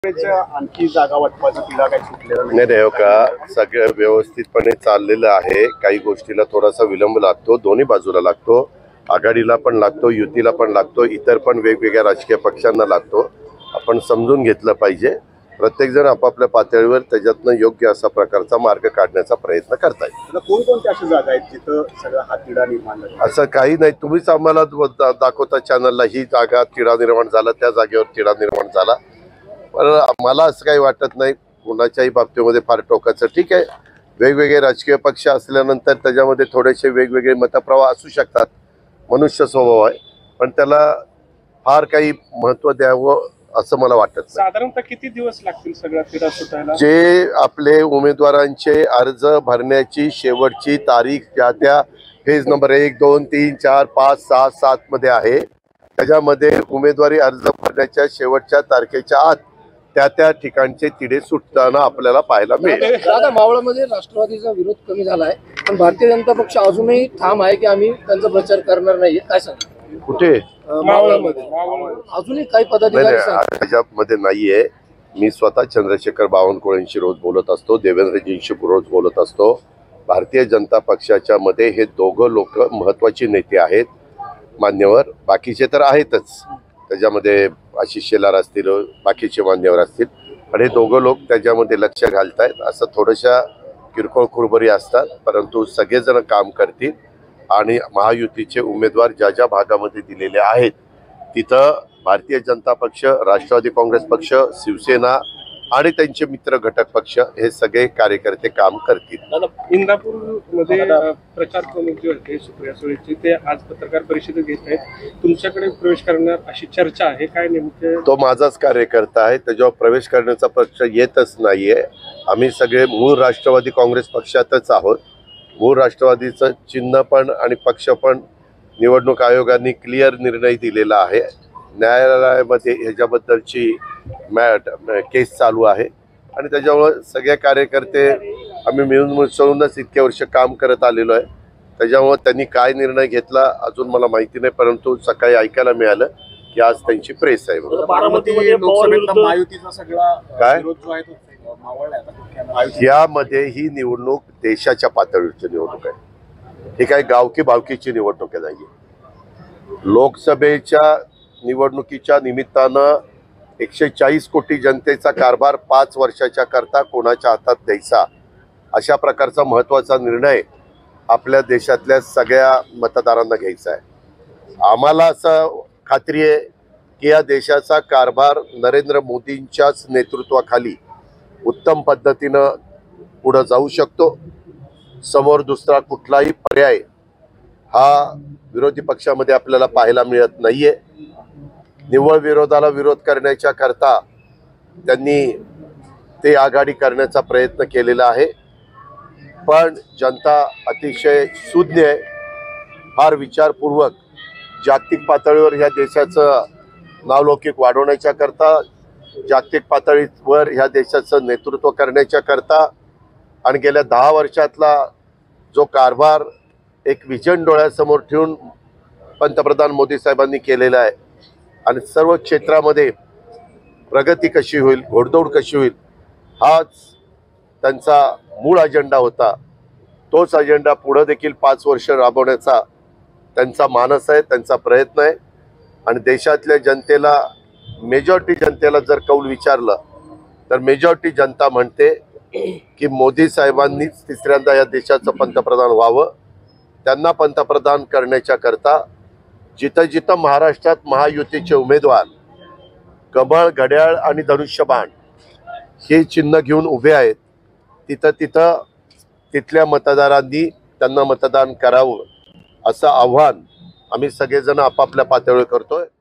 आणखी जागा वाटपाचं तिला काही सुटलेलं नाही हो का, सगळं व्यवस्थितपणे चाललेलं आहे। काही गोष्टीला थोडासा विलंब लागतो, दोन्ही बाजूला लागतो, आघाडीला पण लागतो, युतीला पण लागतो, इतर पण वेगवेगळ्या राजकीय पक्षांना लागतो। आपण समजून घेतलं पाहिजे। प्रत्येक जण आपापल्या पातळीवर त्याच्यातनं योग्य असा प्रकारचा मार्ग काढण्याचा प्रयत्न करतायत। कोणकोणत्या अशा जागा आहेत जिथं सगळा हा तिढा निर्माण झाला? असं काही नाही, तुम्हीच आम्हाला दाखवता चॅनलला, ही जागा तिढा निर्माण झाला, त्या जागेवर तिढा निर्माण झाला। पण मला असं काही वाटत नाही कोणाच्याही बाबतीमध्ये फार टोकाचं। ठीक आहे, वेगवेगळे राजकीय पक्ष असल्यानंतर त्याच्यामध्ये थोडेसे वेगवेगळे मतप्रवाह असू शकतात, मनुष्य स्वभाव आहे, पण त्याला फार काही महत्त्व द्यावं असं मला वाटत नाही। साधारणतः किती दिवस लागतील सगळा तिढा सुटायला? जे आपले उमेदवारांचे अर्ज भरण्याची शेवटची तारीख ज्या त्या फेज नंबर 1, 2, 3, 4, 5, 6, 7 मध्ये आहे, त्याच्यामध्ये उमेदवारी अर्ज भरण्याच्या शेवटच्या तारखेच्या आत त्या ठिकाणचे तिढे सुटताना आपल्याला पाहायला मिळेल। दादा, मावळमध्ये राष्ट्रवादीचा विरोध कमी झाला आहे, पण भारतीय जनता पक्ष अजूनही ठाम आहे की आम्ही त्यांचा प्रचार करणार नाही। काय सांगा? कुठे? मावळमध्ये अजूनही काही पदाधिकारी त्याच्यामध्ये नाहीये। मी स्वतः चंद्रशेखर बावनकुळेंशी रोज बोलत असतो, देवेंद्रजींशी रोज बोलत असतो। भारतीय जनता पक्षाच्या मध्ये हे दोघं लोक महत्वाची नेते आहेत, मान्यवर। बाकीचे तर आहेतच, त्याच्यामध्ये आशिष शेलार असतील, बाकीचे मान्यवर असतील, पण हे दोघं लोक त्याच्यामध्ये लक्ष घालतायत। असं थोड्याशा किरकोळ कुरबरी असतात, परंतु सगळेजण काम करतील आणि महायुतीचे उमेदवार ज्या ज्या भागामध्ये दिलेले आहेत तिथं भारतीय जनता पक्ष, राष्ट्रवादी काँग्रेस पक्ष, शिवसेना आणि त्यांचे मित्र घटक पक्ष हे सगळे कार्यकर्ते काम करतील। इंदापूरमध्ये प्रचार प्रमुख जे होते सुप्रिया सुळेचे, ते आज पत्रकार परिषद घेत आहेत, तुमच्याकडे प्रवेश करणार अशी चर्चा आहे, काय नेमके? तो माझाच कार्यकर्ता आहे, त्याच्यावर प्रवेश करण्याचा पक्ष येतच नाहीये। आम्ही सगळे मूळ राष्ट्रवादी काँग्रेस पक्षातच आहोत। मूळ राष्ट्रवादीचं चिन्ह पण आणि पक्ष पण निवडणूक आयोगाने क्लिअर निर्णय दिलेला आहे। न्यायालयामध्ये ह्याच्याबद्दलची केस चालू आहे आणि त्याच्यामुळे सगळे कार्यकर्ते आम्ही मिळून मिसळूनच इतके वर्ष काम करत आलेलो आहे। त्याच्यामुळे त्यांनी काय निर्णय घेतला अजून मला माहिती नाही, परंतु सकाळी ऐकायला मिळालं की आज त्यांची प्रेस आहे। यामध्ये ही निवडणूक देशाच्या पातळीवरची निवडणूक आहे, ही काही गावकी भावकीची निवडणूक नाही। लोकसभेच्या निवडणुकीच्या निमित्तानं 140 कोटी जनतेचा कारभार 5 वर्षाच्या करता कोणाच्या हातात द्यायचा, अशा प्रकारचा महत्त्वाचा निर्णय आपल्या देशातल्या सगळ्या मतदारांना घ्यायचा आहे। आम्हाला असं खात्री आहे की या देशाचा कारभार नरेंद्र मोदींच्याच नेतृत्वाखाली उत्तम पद्धतीनं पुढे जाऊ शकतो। समोर दुसरा कुठलाही पर्याय हा विरोधी पक्षामध्ये आपल्याला पाहायला मिळत नाहीये। निव्वळ विरोधाला विरोध करण्याच्या करता त्यांनी ते आघाडी करण्याचा प्रयत्न केलेला आहे, पण जनता अतिशय सुज्ञ आहे, फार विचारपूर्वक जागतिक पातळीवर ह्या देशाचं नावलौकिक वाढवण्याच्या करता, जागतिक पातळीवर ह्या देशाचं नेतृत्व करण्याच्या करता आणि गेल्या 10 वर्षातला जो कारभार एक विजन डोळ्यासमोर ठेवून पंतप्रधान मोदी साहेबांनी केलेला आहे आणि सर्व क्षेत्रामध्ये प्रगती कशी होईल, घोडदौड कशी होईल, हाच त्यांचा मूळ अजेंडा होता। तोच अजेंडा पुढे देखील 5 वर्ष राबवण्याचा त्यांचा मानस आहे, त्यांचा प्रयत्न आहे। आणि देशातल्या जनतेला, मेजॉरिटी जनतेला जर कौल विचारलं तर मेजॉरिटी जनता म्हणते की मोदी साहेबांनीच तिसऱ्यांदा या देशाचं पंतप्रधान व्हावं। त्यांना पंतप्रधान करण्याच्या करता जिथं जिथं महाराष्ट्रात महायुतीचे उमेदवार कमळ, घड्याळ आणि धनुष्यबाण हे चिन्ह घेऊन उभे आहेत, तिथं तिथं तिथल्या मतदारांनी त्यांना मतदान करावं असं आव्हान आम्ही सगळेजण आपापल्या पातळीवर करतोय।